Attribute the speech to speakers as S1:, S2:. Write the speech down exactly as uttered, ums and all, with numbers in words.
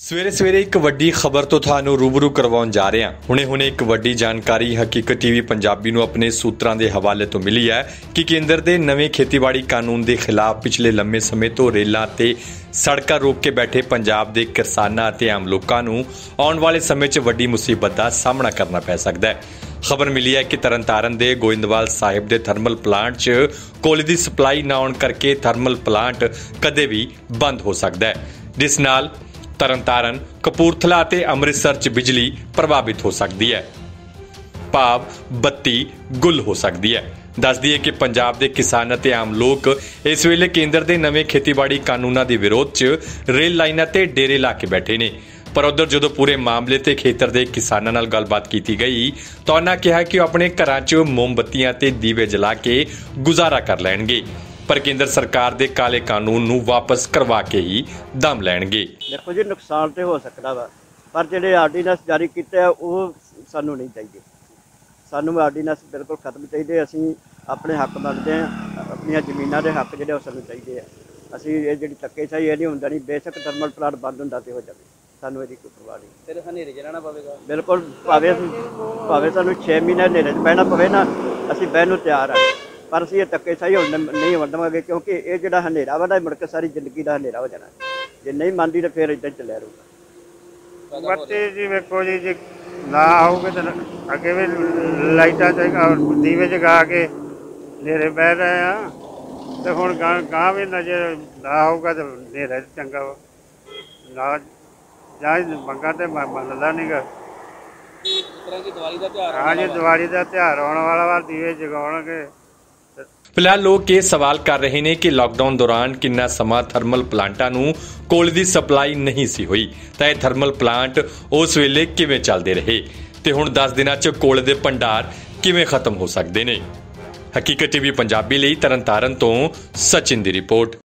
S1: ਸਵੇਰੇ ਸਵੇਰੇ ਇੱਕ ਵੱਡੀ ਖਬਰ ਤੋਂ ਤੁਹਾਨੂੰ ਰੂਬਰੂ ਕਰਵਾਉਣ ਜਾ ਰਹੇ ਹਾਂ। ਹੁਣੇ ਹੁਣੇ ਇੱਕ ਵੱਡੀ ਜਾਣਕਾਰੀ ਹਕੀਕਤ ਟੀਵੀ ਪੰਜਾਬੀ ਨੂੰ ਆਪਣੇ ਸੂਤਰਾਂ ਦੇ ਹਵਾਲੇ ਤੋਂ ਮਿਲੀ ਹੈ ਕਿ ਕੇਂਦਰ ਦੇ ਨਵੇਂ ਖੇਤੀਬਾੜੀ ਕਾਨੂੰਨ ਦੇ ਖਿਲਾਫ ਪਿਛਲੇ ਲੰਮੇ ਸਮੇਂ ਤੋਂ ਰੇਲਾਂ ਤੇ ਸੜਕਾਂ ਰੋਕ ਕੇ ਬੈਠੇ ਪੰਜਾਬ ਦੇ ਕਿਸਾਨਾਂ ਅਤੇ ਆਮ ਲੋਕਾਂ ਨੂੰ ਆਉਣ ਵਾਲੇ ਸਮੇਂ 'ਚ ਵੱਡੀ ਮੁਸੀਬਤ ਦਾ ਸਾਹਮਣਾ ਕਰਨਾ ਪੈ ਸਕਦਾ ਹੈ। ਖਬਰ ਮਿਲੀ ਹੈ ਕਿ ਤਰਨਤਾਰਨ ਦੇ ਗੋਇੰਦਵਾਲ ਸਾਹਿਬ ਦੇ ਥਰਮਲ ਪਲਾਂਟ 'ਚ ਕੋਲੇ ਦੀ ਸਪਲਾਈ ਨਾ ਆਉਣ ਕਰਕੇ ਥਰਮਲ ਪਲਾਂਟ ਕਦੇ ਵੀ ਬੰਦ ਹੋ ਸਕਦਾ ਹੈ, ਜਿਸ ਨਾਲ ਤਰਨਤਾਰਨ, ਕਪੂਰਥਲਾ ਅਤੇ ਅੰਮ੍ਰਿਤਸਰ 'ਚ ਬਿਜਲੀ ਪ੍ਰਭਾਵਿਤ ਹੋ ਸਕਦੀ ਹੈ, ਭਾਵ ਬੱਤੀ ਗੁੱਲ ਹੋ ਸਕਦੀ ਹੈ। ਦੱਸ ਦਈਏ ਕਿ ਪੰਜਾਬ ਦੇ ਕਿਸਾਨ ਅਤੇ ਆਮ ਲੋਕ ਇਸ ਵੇਲੇ ਕੇਂਦਰ ਦੇ ਨਵੇਂ ਖੇਤੀਬਾੜੀ ਕਾਨੂੰਨਾਂ ਦੇ ਵਿਰੋਧ 'ਚ ਰੇਲ ਲਾਈਨਾਂ ਤੇ ਡੇਰੇ ਲਾ ਕੇ ਬੈਠੇ ਨੇ। ਪਰ ਉਧਰ ਜਦੋਂ ਪੂਰੇ ਮਾਮਲੇ ਤੇ ਖੇਤਰ ਦੇ ਕਿਸਾਨਾਂ ਨਾਲ ਗੱਲਬਾਤ ਕੀਤੀ ਗਈ ਤਾਂ ਉਹਨਾਂ ਕਿਹਾ ਕਿ ਉਹ ਆਪਣੇ ਘਰਾਂ 'ਚ ਮੋਮਬੱਤੀਆਂ ਤੇ ਦੀਵੇ ਜਲਾ ਕੇ ਗੁਜ਼ਾਰਾ ਕਰ ਲੈਣਗੇ, ਪਰ ਕੇਂਦਰ ਸਰਕਾਰ ਦੇ ਕਾਲੇ ਕਾਨੂੰਨ ਨੂੰ ਵਾਪਸ ਕਰਵਾ ਕੇ ਹੀ ਦਮ ਲੈਣਗੇ।
S2: देखो जी, नुकसान तो हो सकता वा, पर जो आर्डीनेंस जारी किया वो सानू नहीं चाहिए। सानू आर्डीनेंस बिल्कुल खत्म चाहिए। असी अपने हक मंगते हैं, अपन जमीनों के हक जो सानू चाहिए। असी ये जी धक्केशाही ये नहीं होंदा नहीं, बेशक थर्मल प्लांट बंद होंदा तो हो जाए, सानू इसकी कोई परवाह नहीं। फिर हनेरे च रहना पवेगा, बिल्कुल भावे भावे सानू छे महीने हनेरे च बहना पवे ना, असी बहन नूं तैयार हाँ, पर असी ये धक्केशाही होने नहीं होने देवांगे, क्योंकि ये जो हनेरा वा मुड़ के सारी जिंदगी का हनेरा हो जाना। जे नहीं मानती तो फिर इदां चलिया रहूगा।
S3: बत्ती जी वेखो जी, जे ना आऊगे तो अगे भी लाइटा और दीवे जगा के नेरे बह रहे हैं, तो हुण गां गां भी नजर ना आऊगा तो नेरे चंगा वा ना जां मंगा तो मनदा नहीं गा। हाँ जी, दिवाली का त्यौहार आने वाला वा, दीवे जगाउणगे।
S1: ਫਿਲਹਾਲ ਲੋਕ ਇਹ ਸਵਾਲ ਕਰ ਰਹੇ ਨੇ ਕਿ ਲਾਕਡਾਊਨ ਦੌਰਾਨ ਕਿੰਨਾ ਸਮਾਂ ਥਰਮਲ ਪਲਾਂਟਾਂ ਨੂੰ ਕੋਲੇ ਦੀ ਸਪਲਾਈ ਨਹੀਂ ਸੀ ਹੋਈ, ਤਾਂ ਇਹ ਥਰਮਲ ਪਲਾਂਟ ਉਸ ਵੇਲੇ ਕਿਵੇਂ ਚੱਲਦੇ ਰਹੇ ਤੇ ਹੁਣ ਦਸ ਦਿਨਾਂ 'ਚ ਕੋਲੇ ਦੇ ਭੰਡਾਰ ਕਿਵੇਂ ਖਤਮ ਹੋ ਸਕਦੇ ਨੇ। ਹਕੀਕਤ ਟੀਵੀ ਪੰਜਾਬੀ ਲਈ ਤਰਨਤਾਰਨ ਤੋਂ ਸਚਿਨ ਦੀ ਰਿਪੋਰਟ।